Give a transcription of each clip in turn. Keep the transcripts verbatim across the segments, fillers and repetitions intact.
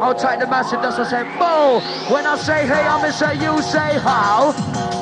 Outside the massive, that's what I say, boo. When I say hey, I'm gonna say you say how.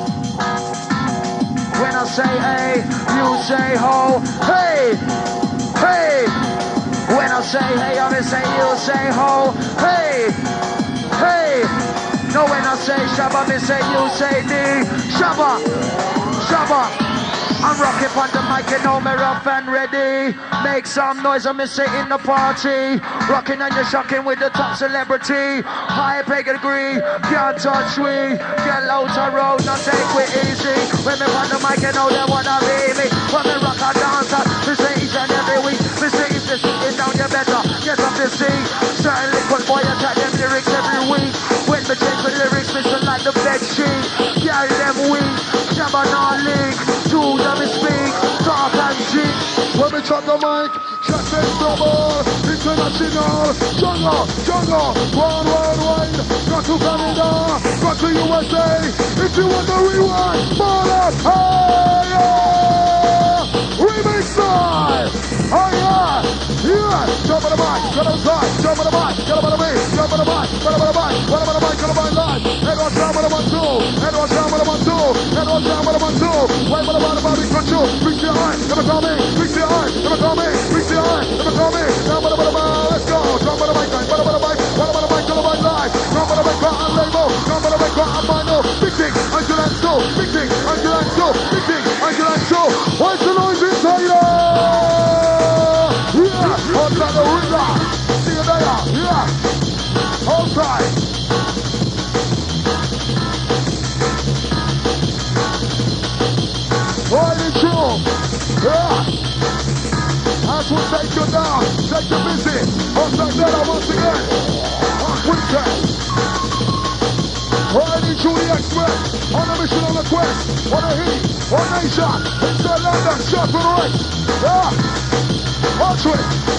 When I say hey, you say ho. Hey, hey. When I say hey, I'm gonna say you say ho. Hey, hey. No, when I say shabba, me say you say me. Shabba, shabba. I'm rocking on the mic, you know me rough and ready. Make some noise, I'm say in the party. Rocking and you're shocking with the top celebrity. High pay degree, can't touch we. Get out the road, not take it easy. When me on the mic, you know they wanna be me. When me rock a dancer, me say each and every week. Me say if you're sitting down, you better get up to see. Certain liquid boy, I tell them lyrics every week. When me change the lyrics, me feel like the bed sheet. Carry them weak, shabba not leak. Two them speak, talk and cheat. When we chop the mic, shut them trouble. International, jungle, jungle. World, worldwide, got to Canada, got to U S A. If you want the rewind, baller, hey, yeah. Remix style, oh yeah, yeah. Jump on the mic, get outside, jump on the mic, get up on the beat, jump on the mic, get up on the mic, get up on the mic, get up on the mic. Head on jump on the one two, head on jump on the one two, head on jump on the one two. Wait for the bottom of the control, reach your eye, never call me, reach your eye, never call me, reach your eye, never call me. Jump on the bottom, let's go, jump on the mic, jump on the mic, jump on the mic, jump on the mic live, jump on the mic, got a label, jump on the mic, got a vinyl, big thing, until and so, big thing, until and so, big thing, until and so. What's the noise inside here? Yeah, outside the window, see you there, yeah, outside. Riding through, yeah. As we take you down, take you busy. Outside there once again, on weekend. Riding through the express, on a mission, on a quest, on a heat, on nation. It's the London Shuffle Race, yeah. Watch it.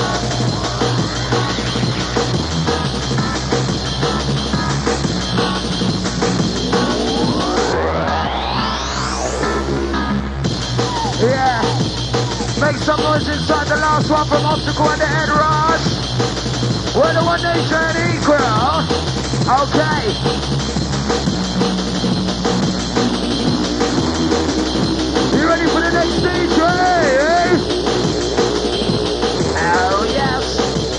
Yeah, make some noise inside the last one from Obstacle and the Head Rush. We're the One Nation Equal. Okay. You ready for the next stage, ready? Eh? Oh, yes.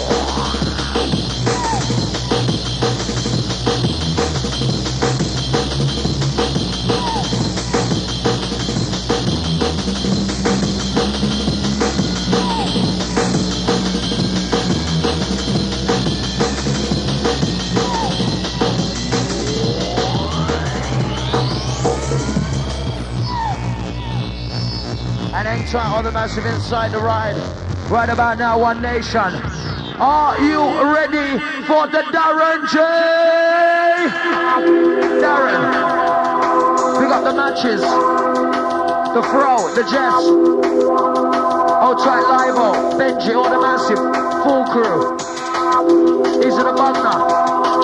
And enter on the massive inside the ride. Right about now, One Nation. Are you ready for the Darren J? Darren. We got the matches. The Fro, the Jess. Outside Livo, Benji, all the massive. Full crew. These are the Bugner.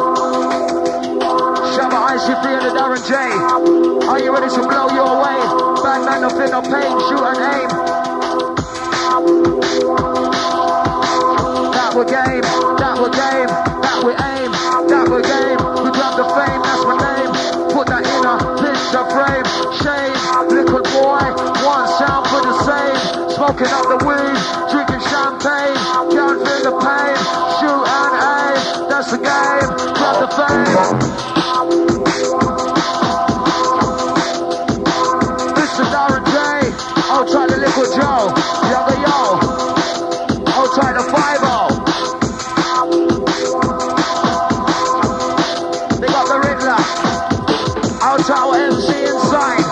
Shabba I C three and the Darren J. Are you ready to blow your way? Bad man, no fear, no pain, shoot and aim. That we game, that we game, that we aim, that we game. We grab the fame, that's my name. Put that in a picture frame. Shade, liquid boy, one sound for the same. Smoking up the weed, drinking champagne. Can't feel the pain, shoot and aim. That's the game, grab the fame. Outside the Liquid Joe, Younger Yo, outside the five oh. They got the Riddler, outside our M C inside.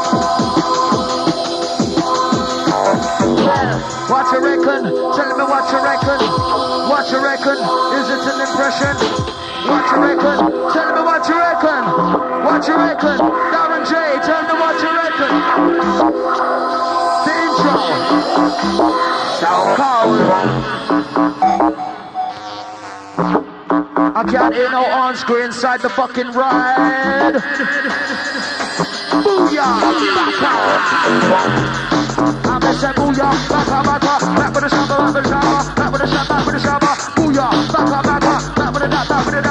Yeah. What you reckon? Tell me what you reckon. What you reckon? Is it an impression? What you reckon? Tell me what you reckon. What you reckon? Darren J, tell me what you reckon. So cold. I can't hear no on screen inside the fucking ride. Booyah! I'm gonna say booyah, back up, back up, back with the shabba, back with the shabba, back with the shabba, back with the shabba, booyah, back up, back up, back with the that, back with the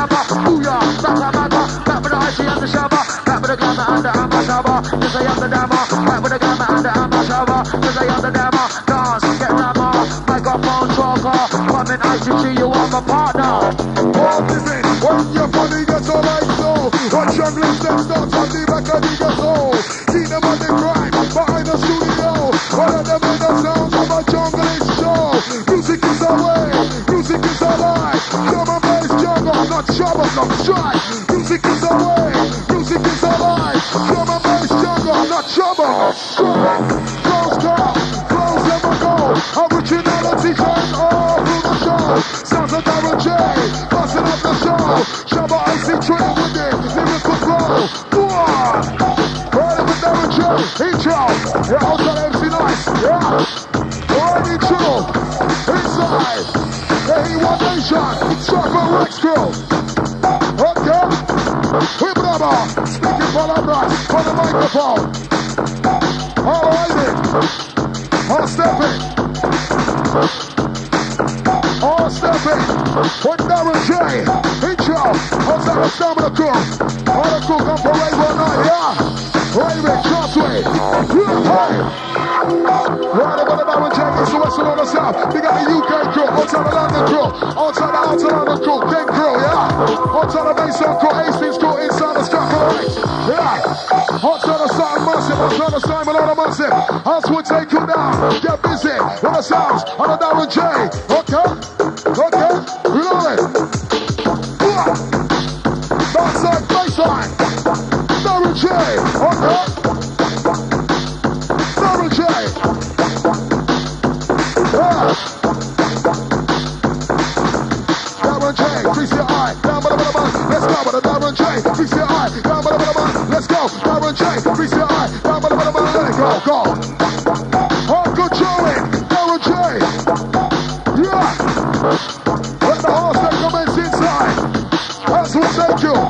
nice to see you on my partner. All living when your body gets all right so. Watch juggling steps down from the back of the ghetto. See them on the crime behind the studio. One of them in the sound of a jungling show. Music is our way, music is our life. Drum and bass jungle, not trouble, not strife. Music is our way, music is our life. Drum and bass jungle, not trouble, not strife. Close down, close never go. Originality shines all through the show. Sounds of Darren J, busting up the show. Shabba Icy train with it, lyrical flow. One, right with Darren J, intro. Yeah, outside M C Nice, yeah. Right intro, inside. A one Nation, Sharper Rex Crew. Okay, we brother, speaking palabras for the microphone. All right, all stepping. All stepping with Darren J. Intro. Outside the Stamina Crew. All the crew come for Rainbow Night, yeah. Raven, Crossway. Yeah, hey. Right about the Darren J. It's the Western on the South. We got the U K crew. Outside the London crew. Outside the outside London crew. King crew, yeah. Outside the Mason crew. Hastings crew. Inside the Stratford Heights. Yeah. Outside the Simon Massive. Outside the Simon on the Massive. House will take you down. Get busy with the sounds on the Darren J. Okay? Okay? Reload it. Backside, baseline. Darren J. Okay? Darren J. Yeah. Darren J. Crease your eye. Down by the bottom. Let's go with the Darren J. Crease your eye. Down by the bottom. Let's go. Darren J. Crease your eye. Down by the bottom. Let it go. Go. Oh, good showing. Darren J. Yeah. Let the horse that commence inside. That's what thank you.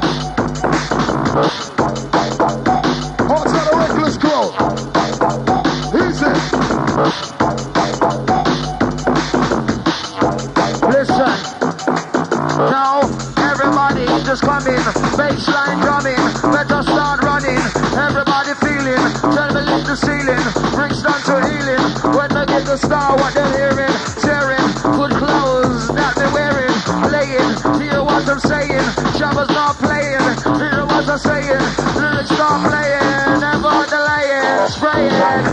Outside the reckless crew. Easy. Listen. Now, everybody just come in. Baseline drumming. Better start running. Everybody feeling. Tell me lift the ceiling. Brings down to healing. When they get the star, what they're hearing. Sharing. Good clothes that they're wearing. Playing. Hear what I'm saying. Shabba's not playing. Hear what I'm saying. Lyrics not playing. Never delaying. Spraying.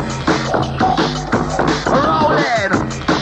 Rolling.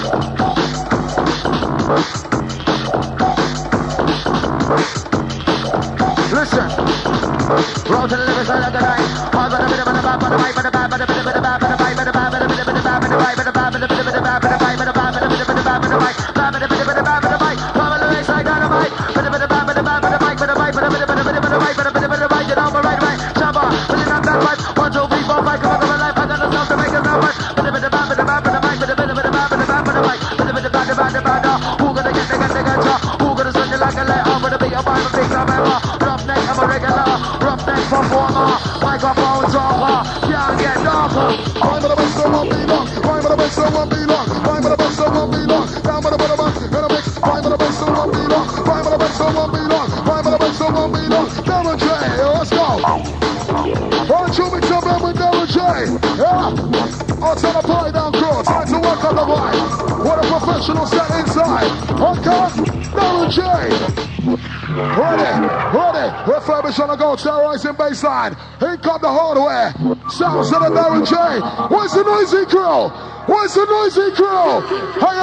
Listen. Roll to the left side of the night. I'm gonna bit of a bad, but a bad, but a bad, but a bit of a bad, but a bad, but a bad, but a bit of a bad, but a bad, but a bad, but a bit of a bad, but a bad, but a bad, but a bit of a bad, but a bad, but a bit of a bad, but a bad, come on the right side of the mic, but a bit of a bad, but a bad, but a bad, but a bad, but a bit of a bad, but a bit of a bad, but a bit of a bad, you know, right, right, Shabba, filling up that mic, one, two, three, four, five, come on, come on, life, I got enough to make us that much, but a bit of a bad, but a bad, but a bad, but a bit of a bad, but a bad, but a bad, but a bit of a bad, bad, bad, who gonna get, they got, they got, who gonna send you like a letter, gonna be a vibe, a big time ever, roughneck, I'm a regular, roughneck performer, microphone talker, can't get darker. Climb with the best, so won't be long. Climb with the best, so won't be long. Climb with the best, so won't be long. Down with the bottom, gonna mix. Climb with the best, so won't be long. Climb with the best, so won't be long. Climb with the best, so won't be long. Darren J, let's go. Right, you mix up with Darren J. Yeah. Outside the party down crew. Time to work on the mic. What a professional set inside. Okay, Darren J. Ready, ready, refurbish on the go, terrorizing baseline. Here come the hardware. Sounds of the Darren J. Where's the noisy crew? Where's the noisy crew? Hey,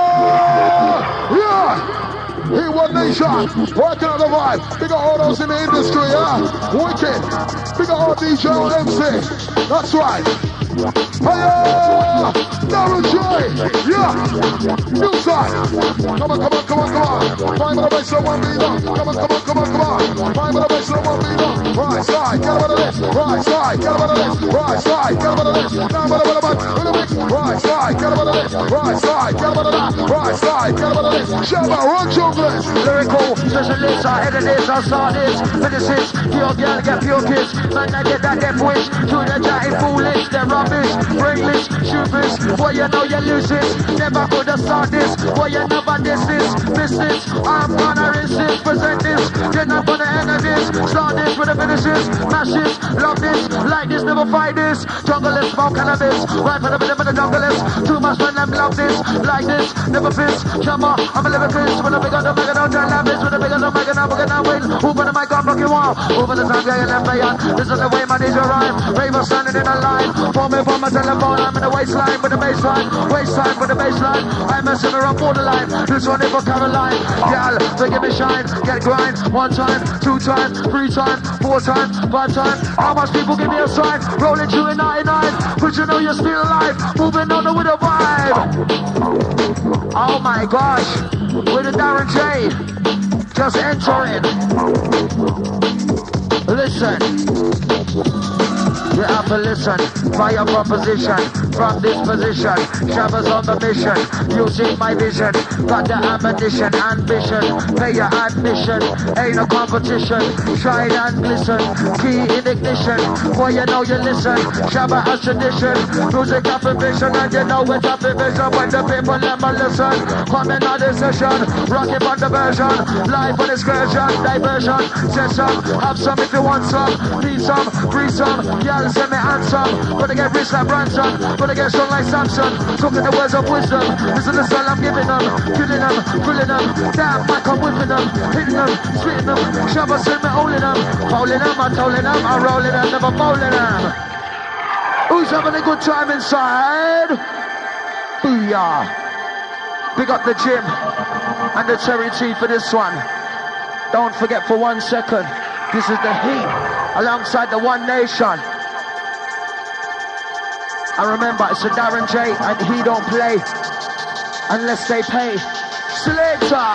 yeah. He one nation, working on the vibe. Big all those in the industry, yeah. Wicked. Big all D J on M C. That's right. Hey, Darren J. Yeah. New side. Come on, come on, come on, come on. Five minute bass, so one beat on. Come on, come on, come on, come on. Five minute bass, so one beat on. Right side, get him on the list. Right side, get him on the list. Right side, get him on the list. Down by the bottom, in the mix. Right side, get him on the list. Right side, get him on the list. Right side, get him on the list. Shabba, run junglers. Lyrical, specialist, I head of this, I'll start this. Finish this, pure girl, get pure kids. Man, I get that death wish. To the chatting foolish, they're rubbish. Brainless, shooters, boy, you know you lose this. Never could have start this, boy, you never diss this. Business, I'm gonna resist, present this. Then I'm gonna end this. Start this with the finishes. Mash this, love this, like this, never fight this. Jungle is smoke cannabis. Right for the middle of the jungle is. Too much fun, them love this. Like this, never piss. Come on, I'm a living piss. With a bigger, the bigger, don't tell this. With a bigger, the bigger, I'm gonna win. Over the mic, I'm blocking wall. Over the time, getting left beyond. This is the way my days rhyme. Raver standing in a line. For me, for my telephone, I'm in the waistline with the baseline. Waistline with the baseline. I'm messing around borderline. This one is for Caroline. Gal, they give me shine. Get grind. One time, two times, three times, four times, five times. How much people give me a sign? Rolling through in ninety-nine. But you know you're still alive. Moving on with a vibe. Oh my gosh. With the Darren J. Just entering. Listen. You have to listen. Fire proposition. From this position. Shabba's on the mission. Using my vision. Got the ammunition. Ambition. Pay your admission. Ain't no competition. Shine and glisten. Key in ignition. Boy, you know you listen. Shabba has tradition. Music of vision. And you know it's a vision. When the people never listen. Come in on this session. Rock it on the version. Live on excursion. Diversion. Session. Have some if you want some. Need some. Free some. Y'all send me handsome. Gonna get rich like Branson. Gonna get strong like Samson. Talking the words of wisdom. Listen to the soul I'm giving them. Killing them. Filling them. Damn, Mike, I'm whipping them. Hitting them. Spitting them. Shabba send me holding them. Holding them. I'm tolling them. I'm rolling them. Never bowling them. Who's having a good time inside? Booyah. Big up the gym. And the cherry tea for this one. Don't forget for one second. This is the heat. Alongside the One Nation. And remember, it's a Darren J, and he don't play unless they pay. Slater!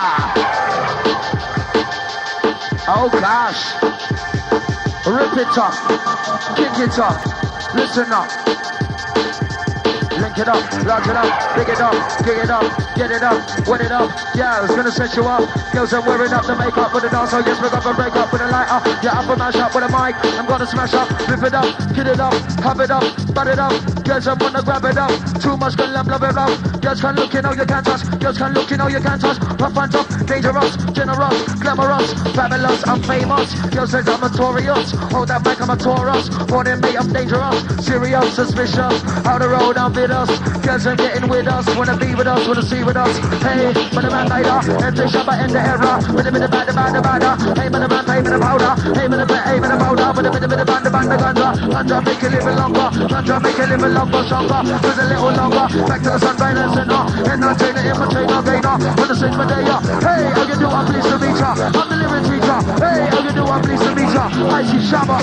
Oh gosh. Rip it up. Kick it up. Listen up. Link it up, large it up, big it up, get it up, get it up, wet it up. Yeah, it's gonna set you up. Girls are wearing up the makeup with the dance, so yes, we're gonna break up with a light up. Yeah, up and mash up with a mic. I'm gonna smash up, rip it up, get it up, have it up, butt it up. Girls, I'm gonna grab it up. Too much gonna love, love it up. Girls can look, you know you can't touch. Girls can look, you know you can't touch. Rough and tough, dangerous, generous, glamorous, fabulous, I'm famous. Girls says I'm notorious. Hold that mic, I'm a Taurus. Born in me, I'm dangerous, serious, suspicious. Out the road, I'm with us. Girls are getting with us, wanna be with us, wanna see with us. Hey, but the man later, enter Shabba in the era. With a bit of bad, bad, bad. Hey, but the man, hey, but the powder. Hey, but the bit, hey, but the powder. With a bit of bit of band, band, the ganja. Ganja make it live longer. Ganja make it live longer, stronger. With a little longer. Back to the sun, right and center. Entertainer, infiltrator, gainer. With the stage for day. Hey, how you do? I'm pleased to meet ya. I'm the lyric teacher. Hey, how you do? I'm pleased to meet ya. I see Shabba.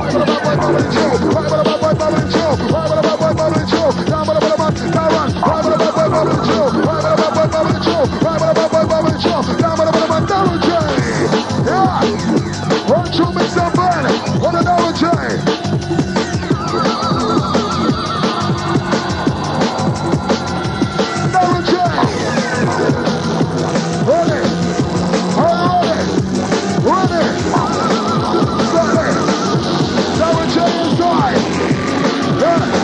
Won't you make some fun on the Darren J? Darren J. Run it. Run it. Run it. Run it. Darren J inside. Yeah.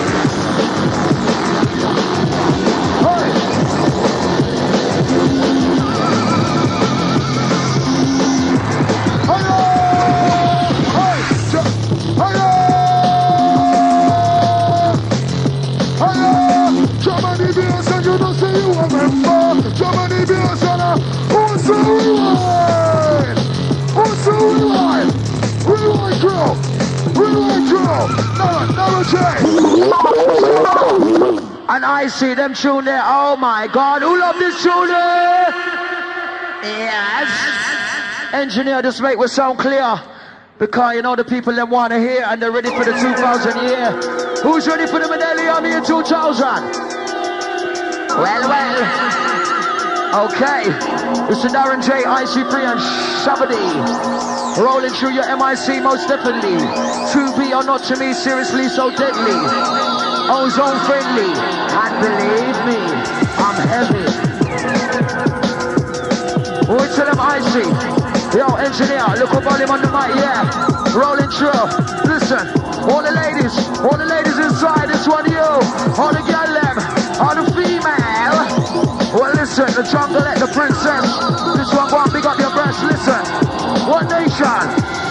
Germany be a sana. Who's the rewind? Who's the rewind? Rewind drill. Rewind drill. Darren J. And I see them tune there. Oh my God. Who love this tune there? Yes. Engineer, just make we sound clear. Because you know the people them want to hear and they're ready for the two thousand year. Who's ready for the Medley Army in two thousand? Well, well. Okay, it's the Darren J, I C three and Shabba D. Rolling through your M I C most definitely. two B or not to me, seriously so deadly. Ozone friendly, and believe me, I'm heavy. We tell them I C. Yo, engineer, look up volume on the mic, yeah. Rolling through, listen. All the ladies, all the ladies inside, this one you. All the girl them, all the female. Well, listen, the jungle at the princess. This one, one, big up your breast. Listen, what nation?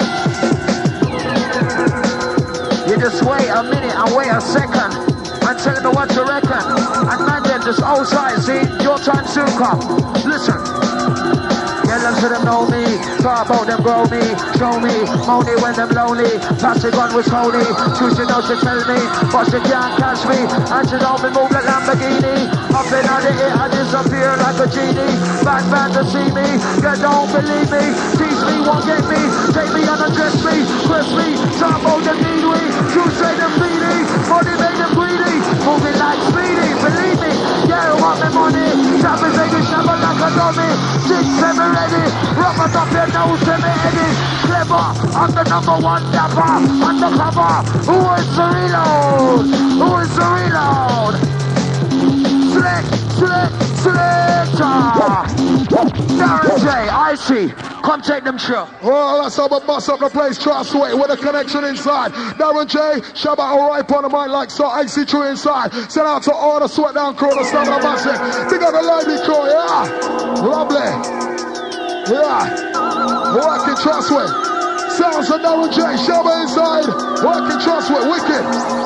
You just wait a minute and wait a second and tell me what you reckon. And man, then just outside, see, your time soon come. Listen. Yeah, them to them know me, talk about them grow me, show me, money when them lonely, plastic gun was holy, she she know she tell me, but she can't catch me, and she don't be move like Lamborghini, up in on the air I disappear like a genie, bad man to see me, you don't believe me, tease me, won't get me, take me and undress me, press me, talk about them need we, you say them feedy, money make them greedy, moving like speedy, believe me, yeah, want me money, trappers make me shabba like a dummy, six, seven, ready, rub it up your nose to me, Eddie. Clever, I'm the number one dapper, undercover. Who is the reload? Who is the reload? Select, select, selector. Darren J, I see. Come take them through. Well, that's how we bust up the place. Trust way with a connection inside. Darren J, Shabba alright on the mind like so. I see true inside. Send out to all the sweat down crew, the stuff of the massive. Big up the lively crew, yeah. Lovely. Yeah, working trust with sounds of Darren J, Shabba inside, working trust with wicked.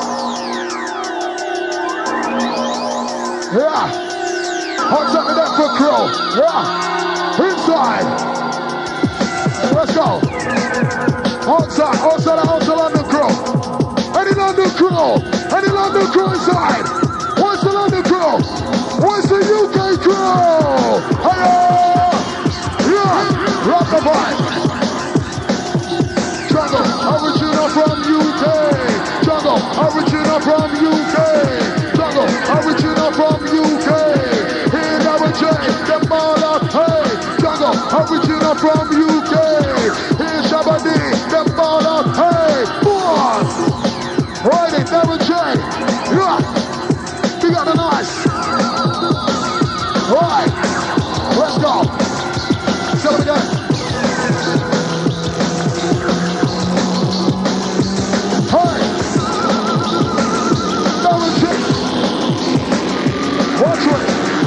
Yeah, hot up with that foot crew. Yeah, inside. Let's go. Outside, outside, outside London crew. Any London crew, any London crew inside. Where's the London crew? Where's the U K crew? Hello. Rock the vibe. Jungle, original from U K. Jungle, original from U K. Jungle, original from U K. Here Darren J, them all up, hey. Jungle, original from U K. Here Shabba D, them all up, hey. Boom. Right in Darren J. Yeah. Big up the nice. Right. Let's go. Tell me again. Hey! Darren J. Watch it.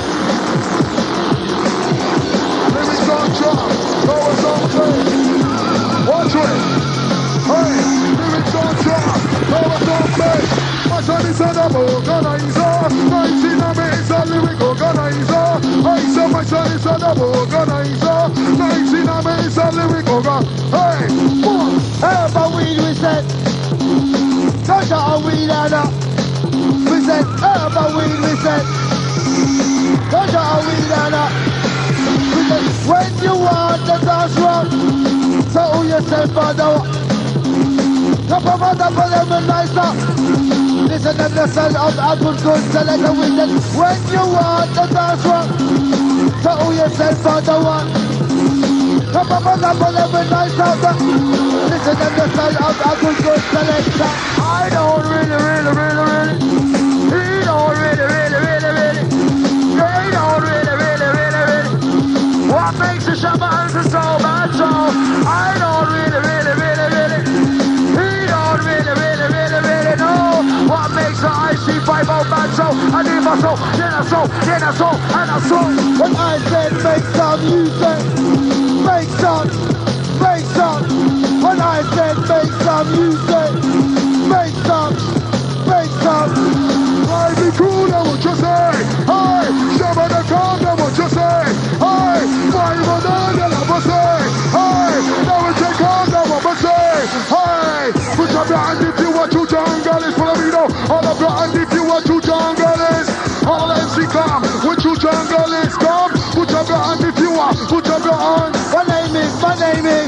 Lyrics on top. Goers on play. Watch it. Hey! Lyrics on top. Goers on play. My son is an organizer. nineteen amazing lyric organizer. I said my son is an organizer. nineteen amazing lyric organizer. Hey! Boom! Hey, but weed we said. Don't shut our weed and up. We said, hey, but weed we said. Don't shut our weed and up. We said, when you want the dance wrong, tell yourself I don't. Top of all the volume and nice up. Listen to the sound of Apple Good select the weekend. When you want the dance wrong, tell yourself I don't want. Top of all the volume and nice up. Listen to the sound of Apple Good selector. I don't really, really, really, really. He don't really, really, really, really. They don't really, really, really, really. What makes the Shabba answer so bad so? I don't really, really, really, really. He don't really, really, really, really know. What makes the I C five oh bad so? I need my soul, then I soul, then I soul, and I soul. When I said make some music, make some, make some. When I said make some music, make some, make some. I be cool, I what you say. Hey, Shabba the calm, I what you say. Hey, five on the love say. Hey, now it's a calm, I what you say. Hey, put up your hand if you want to jungle is. Follow me now. All of your hand if you want to jungle is. All M C come, what you jungle is. Come, put up your hand if you want. Put up your hand. My name is, my name is.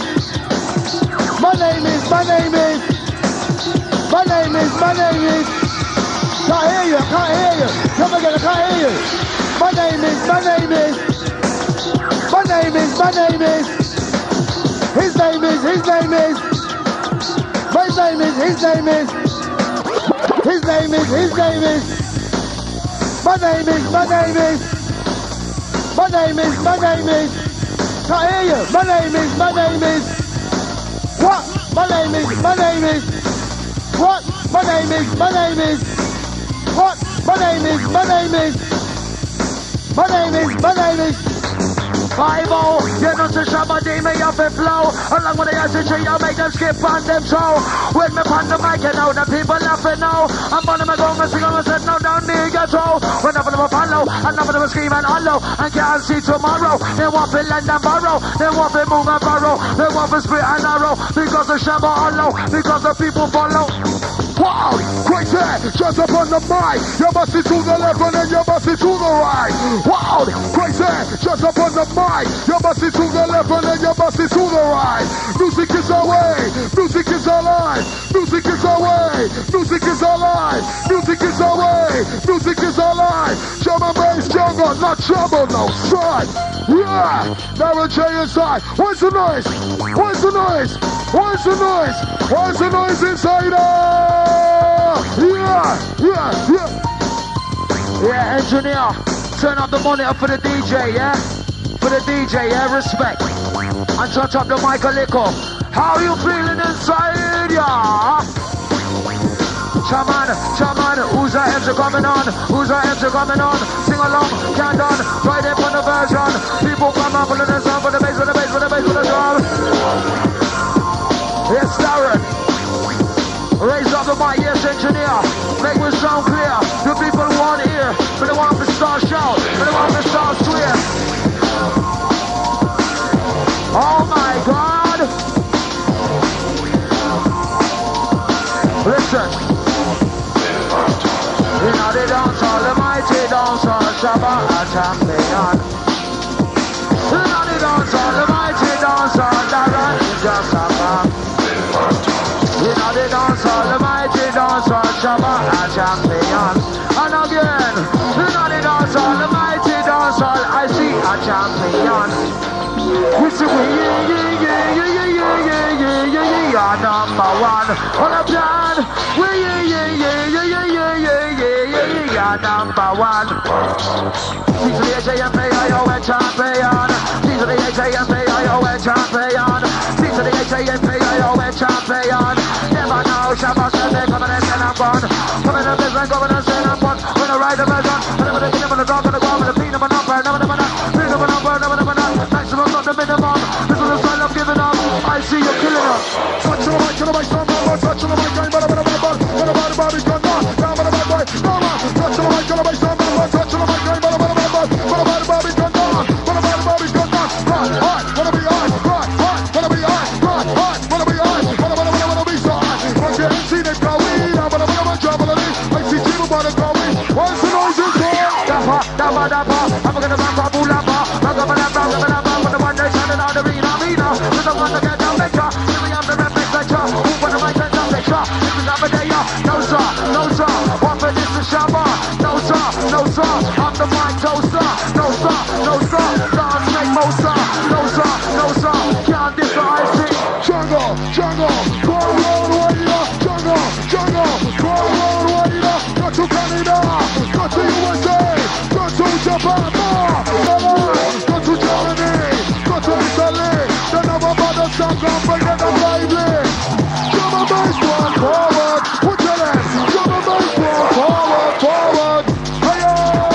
My name is, my name is. My name is, my name is. Can't hear you, can't hear you. Come again, I can't hear you. My name is, my name is. My name is, my name is. His name is, his name is. My name is, his name is. His name is, his name is. My name is, my name is. My name is, my name is. Can't hear you. My name is, my name is. What? My name is, my name is. What? My name is, my name is. What? My name is, my name is. My name is, my name is. five oh, you're not to shove my D, me up and flow. Along with the S G, I make them skip on them toe. When me on the mic, you know the people laughing now. I'm on them, I go and sing on set, no down near your toe. When up on them follow, and up on them scream and hollow. And can't see tomorrow. They want to land and borrow. They want to move and borrow. They want to split and arrow. Because the shabba hollow. Because the people follow. Wow, crazy, just up on the mic. You must see to the left and then you must see to the right. Wow, crazy, just up on the mic. You must see to the left and then you must see to the right. Music is our way, music is our life. Music is our way, music is our life. Music is our way, music is our life. Drum and bass jungle, not trouble, no strike. Yeah, Darren J inside. Where's the noise? Where's the noise? Where's the noise? Where's the noise inside there? Yeah, yeah, yeah. Yeah, engineer, turn up the monitor for the D J, yeah? For the D J, yeah, respect. And touch up the mic a little. How you feeling inside, yeah? Chaman, Chaman, who's our M's are coming on? Who's our M's are coming on? Sing along, count on, right there on the version. People come up with the sound for the bass, for the bass, for the bass, for the drum. Yes, Darren. Raise up the mic, yes, engineer. Make me sound clear. The people want to hear, but they want to start shout, but they want to start swear. Oh my God! Listen. You know the dance hall, the mighty dance hall, Shabba a champion. You know the dance hall, the mighty dance hall, Darren is just a man. You know the dance hall, the mighty dance hall, Shabba a champion. And again, you know the dance hall, the mighty dance hall, I see a champion. We see we yeah yeah yeah yeah yeah yeah yeah yeah yeah number one on the plan. We yeah yeah yeah yeah yeah yeah yeah yeah yeah number one. These are the H A M P I O N champion. These are the H A M P I O N champion. These are the H A M P I O N champion. Never know, Shabba said they're coming and saying I'm born. Coming and business, coming and saying I'm born. When I ride the version, when I'm in the dog on the ground with a peanut and number, never never not, peanut and number, never never not. Maximum not the minimum. This is the style I'm giving up. I see you killing us. Touch on the mic, on the mic, on the mic, touch on the mic, on the mic, on the mic, on the mic, Bobby, come on, down on the mic, boy, come on, touch on the mic, on the mic, on the mic, touch on the mic, on the mic, on the mic, on the mic, Bobby, come on, on the mic, Bobby, come on, hot, hot, wanna be hot, hot, hot, wanna be hot, hot, hot, wanna be hot, wanna, wanna, wanna, wanna be so hot. Porque M C they call me, I'm gonna, I'm gonna jump on the knee, I see people wanna call me. What's the noise in there? Dappa, dappa, dappa, I'm gonna rap, rap, rap, rap, I'm gonna rap, rap, rap, rap, rap, for the one day shining on the arena, arena, with the one that get down better, here we have the rap, make better, who wanna make that down better, this is our day, no sir, no sir, what for this is Shabba, no sir, no sir, I'm the mic toaster, no sir, no sir, dance make motor, no sir, no sir, can't diss the I C. Jungle, jungle, go road warrior, jungle, jungle, go road warrior, go to Canada, go to U S A, go to Japan, go to Germany, go to Italy, the number one the song come bring it up lively. Drum and bass one forward, put your hands, drum and bass one forward, forward, hiya,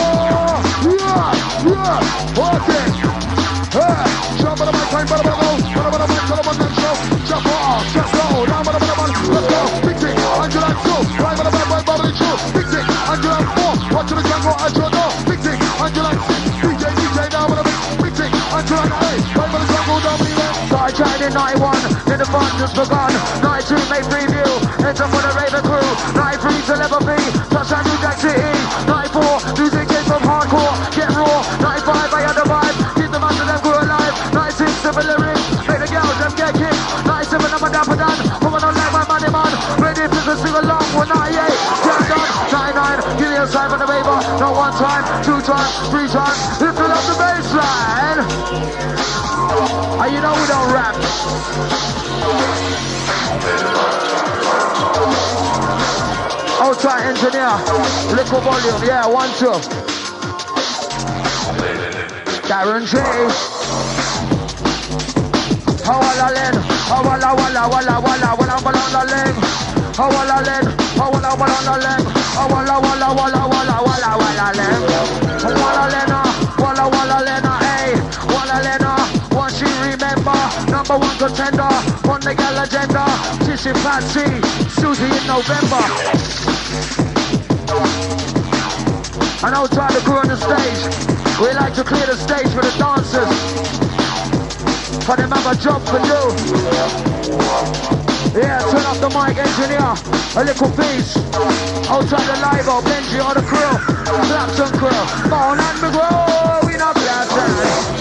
yeah, yeah, okay, hey, jump on the mic, time, bada bada go, bada bada mic, bada bada show, jump off, just go, down bada bada bada, let's go, big thing, Angela two, right bada bada bada bada two, big thing, Angela four, watch the jungle, Angela no, big thing, Angela six, D J, D J, down bada bada, big thing, Angela eight, right bada jungle, down bada bada. Started trying in ninety-one, then the fun just begun. ninety-two made preview, ends up with a Raven crew. ninety-three to level B, touchdown New Jack City. ninety-four, music came from hardcore, get raw. ninety-five, I had the vibe, keep the man to them grew alive. ninety-six, simple lyrics, make the girls them get kicked. ninety-seven, I'm a dapper dan, woman don't like my money man. Ready to sing along with ninety-eight, get done. ninety-nine, give me a sign for the paper. Not one time, two times, three times, lift it up the baseline. Oh, you know we don't rap. Outside engineer, little volume, yeah, one, two. Darren J. Hawala len, hawala wala wala wala wala wala len. Hawala len, hawala wala len. Hawala wala wala wala wala wala len. Hawala len, number one contender on the gal agenda. Tissy Patsy, Susie in November. And outside the crew on the stage, we like to clear the stage for the dancers. For them have a job for you. Yeah, turn up the mic, engineer. A little piece. Outside the live, oh, Benji or the crew. Clapton crew. On and the grow, we not Clapton.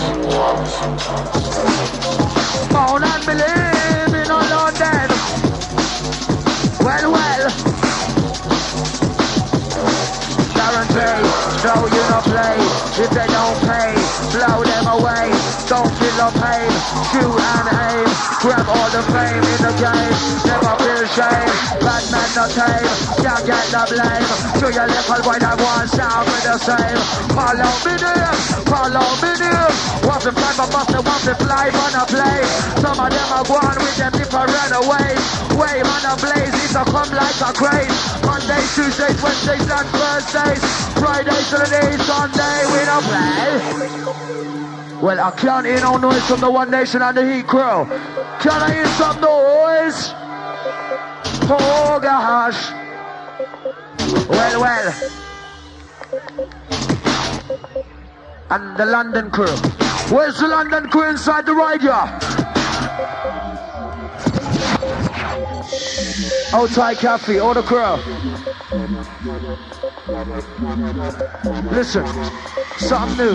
On and believe in all our dead. Well, well. Guarantee, no you not play. If they don't pay, blow them away. Don't feel no pain, shoot and aim. Grab all the fame in the game. Never feel shame, bad man not tame. Can't get the blame. To your little boy that one sound with the same. Follow me there, follow me there. Want to fly, but must want to fly on a plane. Some of them are gone with them different ways. Wave on a blaze, it's a come like a craze. Mondays, Tuesdays, Wednesdays and Thursdays. Fridays, Saturdays, Sunday, we don't play. Well, I can't hear no noise from the One Nation and the Heat crew. Can I hear some noise? Oh gosh. Well, well. And the London crew. Where's the London crew inside the radio? Outside Cafe, all the crew. Listen, something new.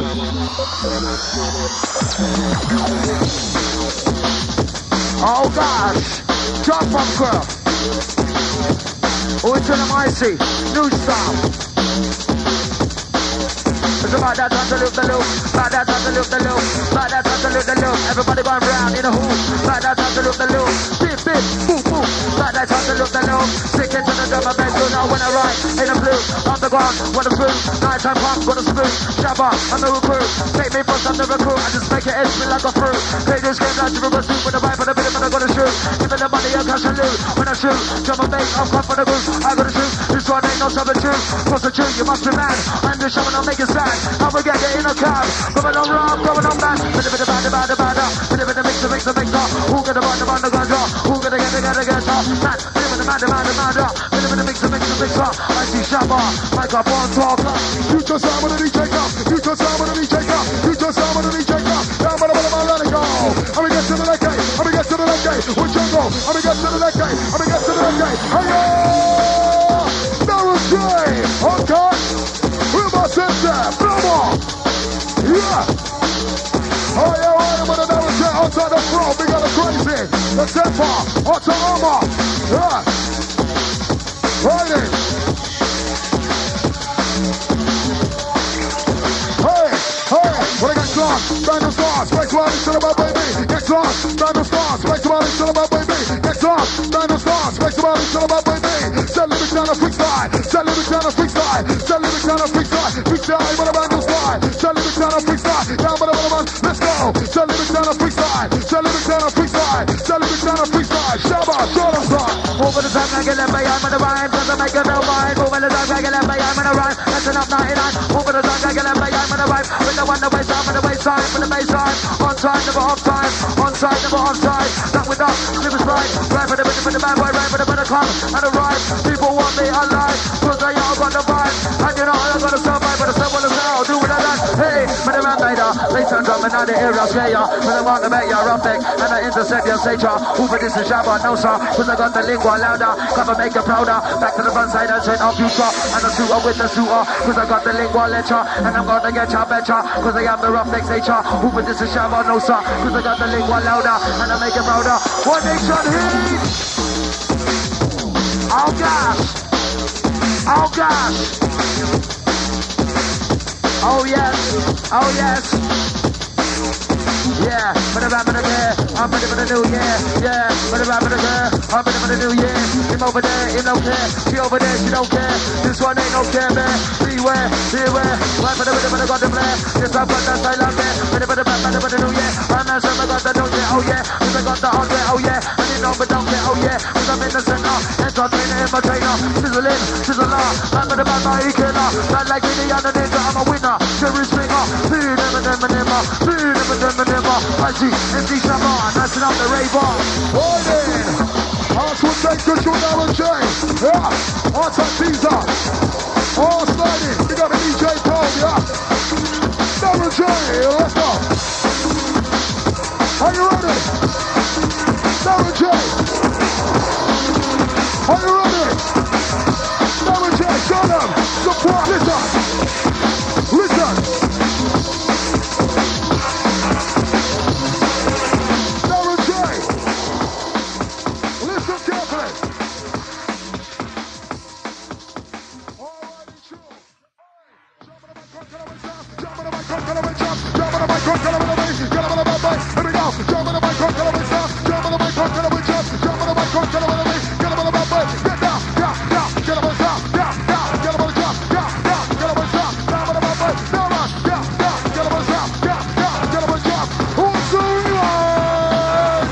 Oh gosh, drop from crew. Oh, it's an icy, new style. It's about that time to loop the loop, about that time to loop the loop, about that time to loop the loop. Everybody going round in a hoop, about that time to loop the loop. Bip, bip, boop, boop, about that time to loop the loop. Stick it to the drum, I bet you know when I ride in the blue, on the ground, what a food. Nighttime pump, what a spoon. Shabba, I'm a recruit. Take me for some recruit, I just make it edge me like a fruit. Play this game like you suit with a vibe for the bit, but I gotta shoot. Give me the money, I cash and loot. When I shoot, drum and bass, I'm come for the group. I gotta shoot, this one ain't no substitute. Prostitute, you must be mad. I'm just showing, I'll make it sad. How we get it in a cab, coming on round, coming on back. Bit of bit of bad, bad, bad, bit of bit of mix, mix, mix, who gonna buy the band, the ganja? Who gonna get the get the get up? Man, bit of the man, the man, the man, bit of bit of mix, mix, mix, I see Shabba, microphone talker. Future sound with the D J cup, future sound with the D J cup, future sound with the D J cup. Down by the bottom, I'm letting go. I'm gonna get to the neck gate, I'm gonna get to the neck gate. With jungle, I'm gonna get to the neck gate, I'm gonna get to the neck gate. Hey yo, Darren J, okay. We're about to that, blow on. Yeah. Oh yeah, right, I'm gonna Darren J outside the front, we got a crazy. The temper, onto armor. Yeah. Right in. Hey, hey, when I get class, Daniel Stars, break to our cinema, baby. Get class, Daniel Stars, break to our cinema, baby. Get class, Daniel Stars, break to our cinema, baby. Sell lyrics down a freestyle, sell lyrics down a freestyle, sell lyrics down a freestyle, freestyle, but a random style. Sell lyrics down a freestyle, down by the bottom, let's go. Sell lyrics down a freestyle, sell lyrics down a freestyle, sell lyrics down a freestyle. Shabba, show them style. Over the time, I get left behind with the rhyme, doesn't make you feel fine. Over the time, I get left behind with the rhyme, that's enough ninety-nine. Over the time, I get left behind with the rhyme, with the one the waist down, with the waist side, with the bass line. On time, never off time, on side, never off side. That with us, live is right, right for the bit, for the bad boy, right for the better come, and the rhyme. People want me alive, cause I all got the vibe. And you know, I gotta survive, but I still wanna sell, do what I like. Hey, for the rap later, bass and drum, and now the area scare ya. For the one to make ya rough neck, and I intercept your stage, who for this is Shabba, no sir, cause I got the lingua louder, come and make you prouder. Back to the front side and straight off future, and the shooter with the shooter, cause I got the lingua lecture, and I'm gonna get ya better, cause I am the rough neck nature, who for this is Shabba, no sir, cause I got the lingua louder, and I make you prouder. One nation heat! Oh gosh! Oh gosh! Oh yes! Oh yes! Yeah, for the rap of the year, I'm ready for the new year. Yeah, for the rap of the year, I'm ready for the new year. Him over there, he don't care. She over there, she don't care. This one ain't no care, man. Beware, beware. Right for the rhythm of the goddamn land. Yes, I've got that style out there. Ready for the rap, ready for the new year. I'm not sure I got the new year. Oh yeah, cause I got the hard way. Oh yeah, and you know but don't care. Oh yeah, cause I'm in the center. Entertainer, entertainer. Sizzling, sizzle on. I'm for the bad boy killer. Not like any other ninja, I'm a winner. Jerry Springer. See never, never, never. See never, never, never. I Energy, M C Shabba, nicing up the rave bar. Morning. House will take control now and J. Yeah. Arts and Caesar. All sliding. We got the D J Paul, yeah. Darren J. Let's go. Are you ready? Darren J. Are you ready? Darren J. Show them. Support. Listen. Listen. Darren J. Listen carefully. Alrighty, true. Jump on the mic, jump on the mic, jump on the mic, jump on the mic, jump on the mic, jump on the mic, jump on the mic, here we go. Jump on the mic, jump on the mic, jump on the mic, jump on the mic, jump on the mic, jump on the mic, get up on the mic, get down, down, down, get up on the top, down, down, get up on the top, down, down, get up on the top, down on the mic, down, down, down, get up on the top, down, down, get up on the top. Who's the rewind?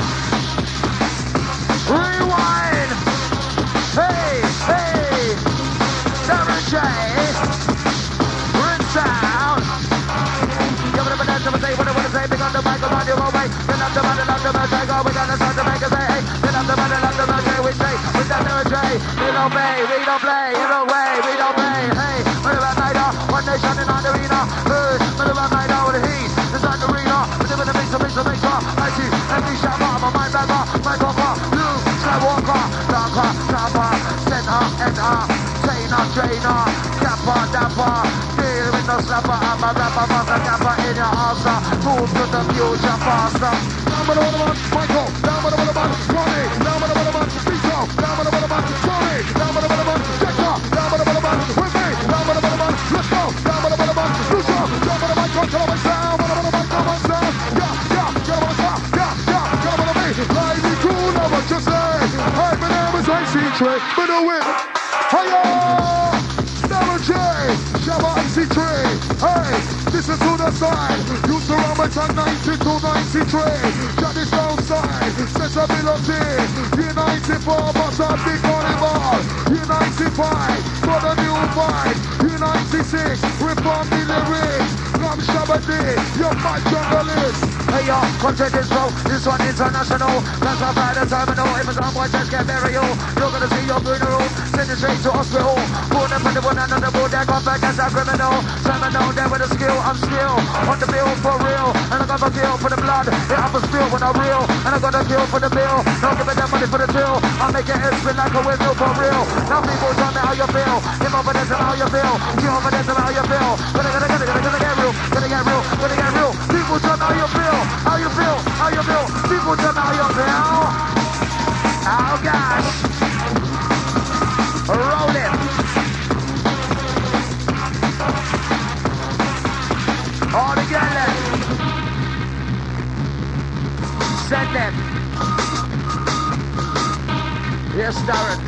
Rewind. Hey, hey. Darren J. Rinse out. Give it a minute, I'm say what I want to say. Big on the mic, I'm on your own way. Then up the man, and up the man, I go. We got to start to make a say. Hey, then up the man, and up the man, we say. With that Darren J. We don't play, we don't play. You don't way, we don't play. Hey, what about Nighter? One nation in the arena. Hey, what about Nighter with the heat? Inside the arena. We live in the mix, a mix, a mix. I see every shot, my mind bagger, my copper, blue, Skywalker, darker, sharper, center, enter, trainer, trainer, capper, dapper, deal with no slapper, I'm a rapper, master, capper in your answer, move to the future faster. Down with the one, Michael, down with the one, Ronnie, down with the one, Vito, down with the one, Tony, down with the one, Jacka, down with the one, with me, down with the one, let's go, down with the one, Lucio, down with the one, come on, down with the one, come on, down, yeah, yeah, get on the top, yeah, yeah, get on the beat, like the cool, know what you say, hey, my name is I C Trey, but the win, hiya, Darren J, Shabba I C Trey, hey, listen to the side, used to run my time ninety-two, ninety-three, shut this downside, sensibility, year ninety-four, but a big carnival, year ninety-five, for the new vibe, year ninety-six, reform the lyrics, from Shabba D, you're my junglist. Hey yo, content is flow, this one international. That's how bad the terminal. If it's on boy, just get burial. You're gonna see your funeral. Send it straight to hospital. Born up in the one under the board, they're gone back as a criminal. Terminal, there with a skill, I'm still on the bill for real. And I got a kill for the blood. Yeah, I'm a spill when I'm real. And I got a kill for the bill. Don't give me that money for the bill. I'll make it spin like a windmill for real. Now people tell me how you feel. Give over there, tell me how you feel. Give over there, tell me how you feel. Gonna, gonna, gonna, gonna, gonna get real. Gonna get real. Gonna get real. People tell me how you feel. How you feel? How you feel? People tell me how you feel. Oh gosh. Roll it. All together. Send them. Yes, Darren.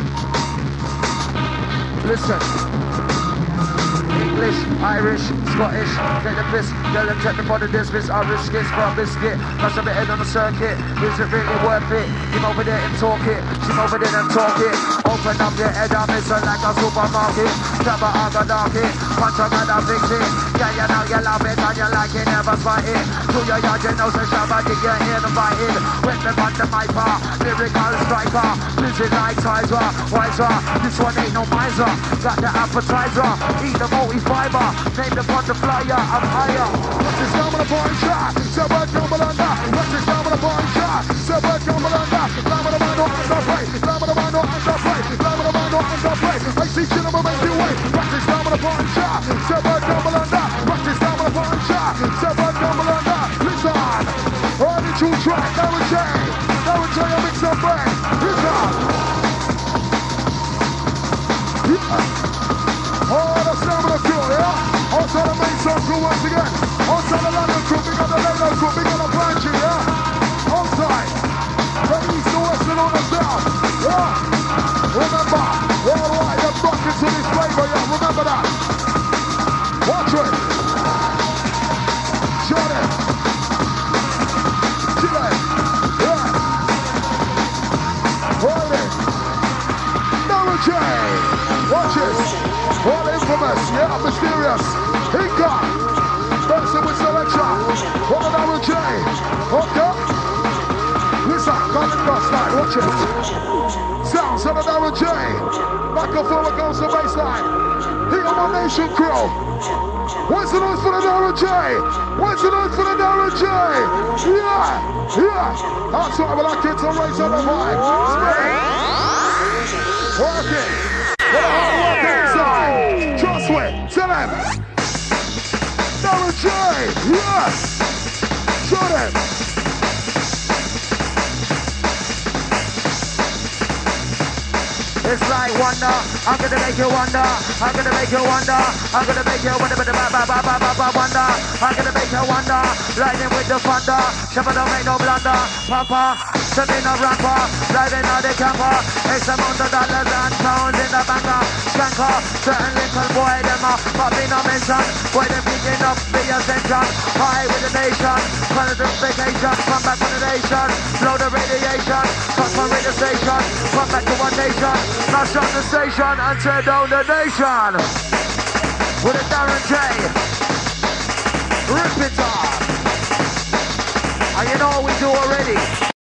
Listen. English, Irish, Scottish, take the piss, tell them check me for the dismiss, I risk it, for a biscuit, that's a bit head on the circuit, is it really worth it? Come over there and talk it, come over there and talk it, open up your head up, it's like a supermarket, Shabba Aga dark it, punch a man and fix it, yeah you know you love it and you like it, never fight it, to your yard you know say Shabba dig your ear and bite it, when me on the mic bar, lyrical striker, busy like Tizer, wiser, this one ain't no miser, got the appetizer, eat the multi-fiber, name the front the flyer, I'm higher. Watch this down with a point shot, Shabba Kambalanda, watch this down with a point shot, Shabba Kambalanda, down with a man no under play, down with a man no under play, down with a man no under play, I see you never make you wait, watch this down with a point shot, Shabba Kambalanda, watch this down with a point shot, Shabba Kambalanda, listen, all the true track, Darren J, Darren J, I mix up bang, listen, yeah. Oh, that's now the crew, yeah? Also the main song crew once again. Also the London crew, big on the Lelo crew, big on the Banshee, yeah? Outside. The east, the west, and on the south, yeah? Remember, all right, you're rocking to this flavor, yeah? Remember that. Watch it. Shut it. Chill it. Yeah. Hold it. Darren J. Watch it. All infamous, yeah, mysterious. Inca, Benson with selection. What about Darren J? Last night, watch it. Sounds of the Darren J. Back and forward goes the baseline. Here on my nation crew. Where's the noise for the Darren J? Where's the noise for the Darren J? Yeah, yeah. That's why we like it to raise up the vibe. Work it. Put a hard work inside. Trust me. Tell them. Darren J. Yes. Show them. It's like wonder, I'm gonna make you wonder, I'm gonna make you wonder, I'm gonna make you wonder, wonder, wonder, I'm gonna make you wonder, lightning with the thunder, Shabba don't make no blunder, Papa, sending a rapper, driving out the camper, X amount of dollars and pounds in the banker, skanker, certain little boy, them are popping on mention, boy, them picking up the ascension, high with the nation, planet of vacation, come back on the nation, blow the radiation, cut my radio station, come back to one nation, smash on the station and tear down the nation. With a Darren J. Rip it off. And you know what we do already.